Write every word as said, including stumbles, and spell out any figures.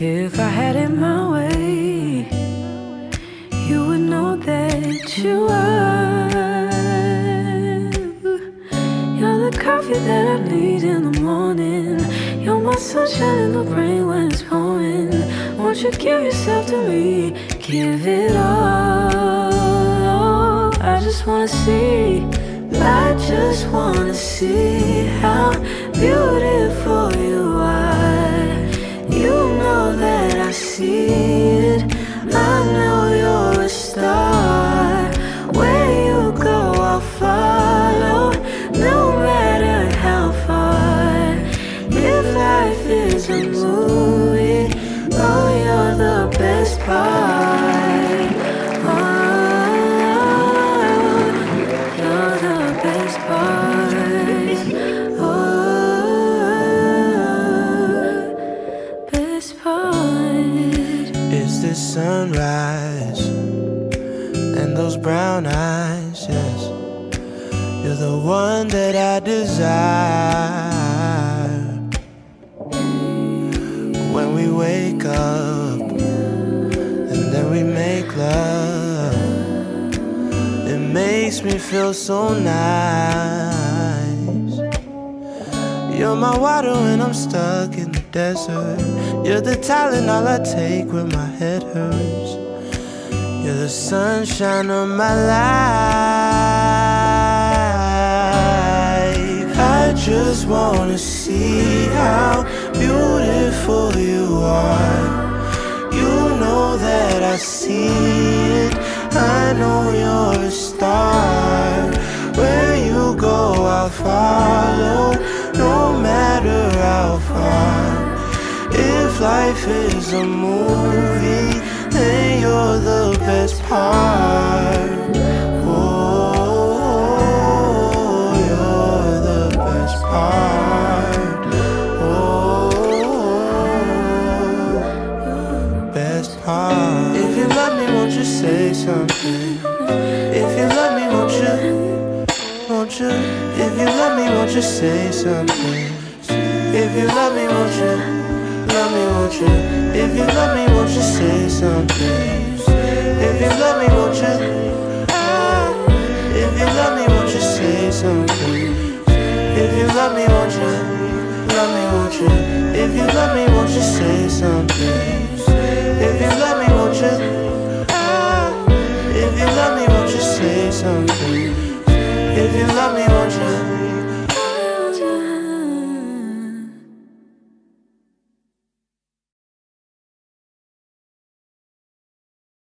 If I had it my way, you would know that you are. You're the coffee that I need in the morning. You're my sunshine in the rain when it's pouring. Won't you give yourself to me? Give it all. I just wanna see, I just wanna see how beautiful you are. You know that I see it. I know you're a star. Where you go, I'll follow, no matter how far. If life is a movie, oh, you're the best part. Oh, you're the best part. Oh, best part. It's the sunrise and those brown eyes, yes. You're the one that I desire. When we wake up and then we make love, it makes me feel so nice. You're my water when I'm stuck in the desert. You're the Tylenol I take when my head hurts. You're the sunshine of my life. I just wanna see how beautiful you are. You know that I see it. I know you're a star. Where you go, I'll follow, no matter how far. If life is a movie, then you're the best part. Oh, you're the best part. Oh, best part. If you love me, won't you say something? If you love me, won't you? Won't you? If you love me, won't you say something? If you love me, won't you? Love me, won't you? If you love me, won't you say something? If you love me, won't you? If you love me, won't you say something? If you love me, won't